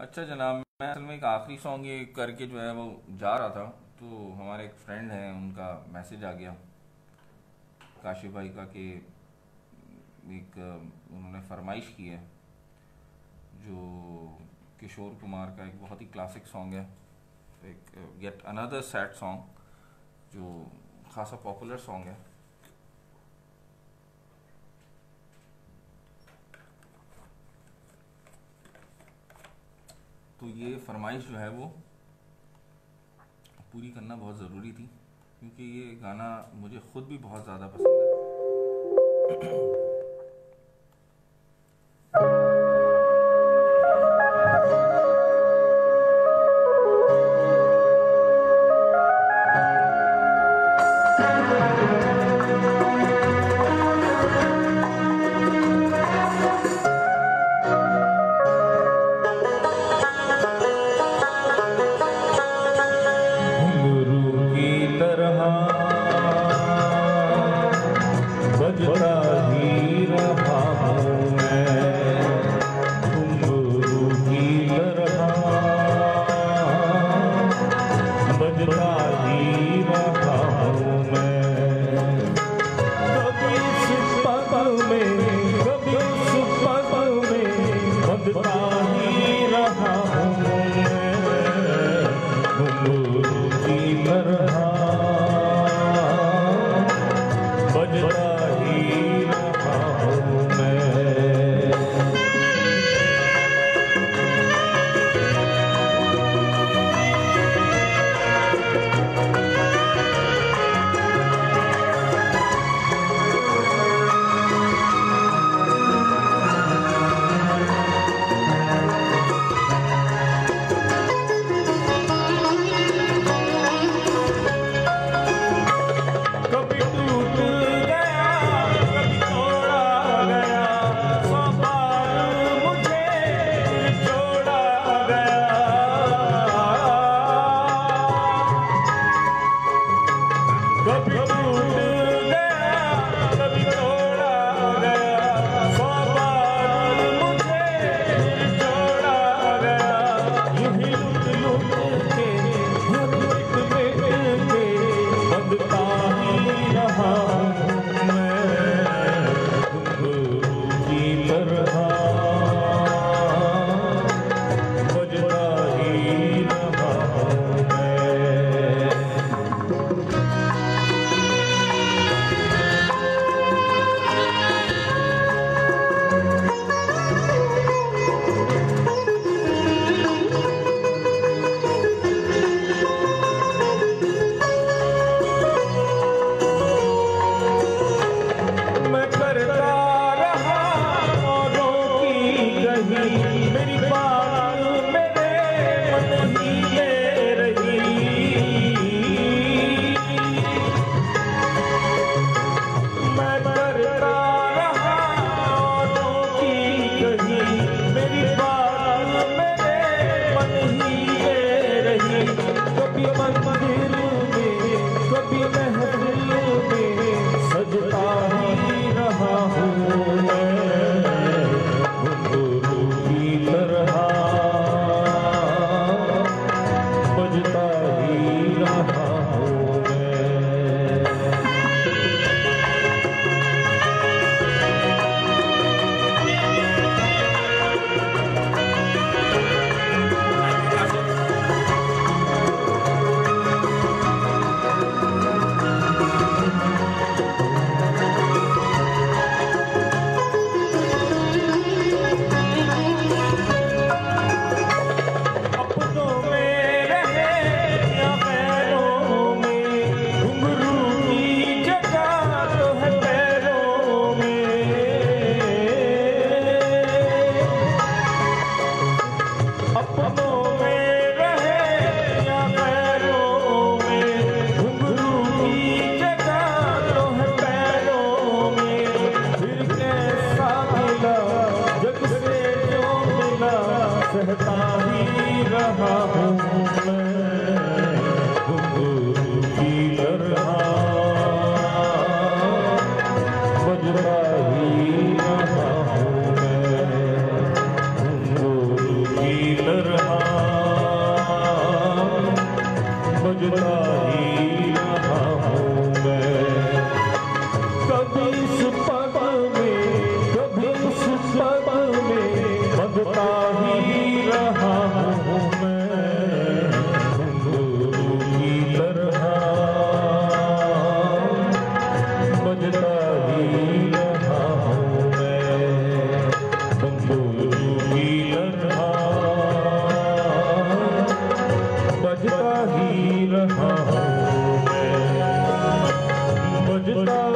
अच्छा जनाब, मैं असल में एक आखिरी सॉन्ग ये करके जो है वो जा रहा था, तो हमारे एक फ्रेंड हैं, उनका मैसेज आ गया काशिफ भाई का कि एक उन्होंने फरमाइश की है जो किशोर कुमार का एक बहुत ही क्लासिक सॉन्ग है, एक गेट अनदर सैड सॉन्ग जो खासा पॉपुलर सॉन्ग है। तो ये फरमाइश जो है वो पूरी करना बहुत ज़रूरी थी, क्योंकि ये गाना मुझे ख़ुद भी बहुत ज़्यादा पसंद है। बजता ही रहा हूँ मैं, घुंघरू की तरह बजता ही रहा हूँ मैं। कभी इस पल में, कभी उस पल में बजता ही रहा हूँ मैं, घुंघरू की तरह बजता ही रहा हूँ मैं। कभी टूट गया, कभी तोड़ा गया, सौ बार मुझे छोड़ा गया। कभी टूट गया, कभी तोड़ा गया, सौ बार मुझे छोड़ा गया। यूं ही लुट लुट के हर एक में के बंधता ही रहा हूँ मैं, घुंघरू की तरह बजता ही रहा हूँ मैं। मैं करता रहा औरों की कही, मेरी बात मेरे मन ही ले रही। मैं करता रहा औरों की कही, मेरी बात मेरे मन ही ले रही। कभी मंदिर में, कभी महफिल में सजता ही रहा हूँ मैं, घुंघरू की तरह बजता ही रहा हूँ मैं। बजता ही रहा हूँ मैं, बंदूक की तरह बजता ही रहा हूँ मैं, बजता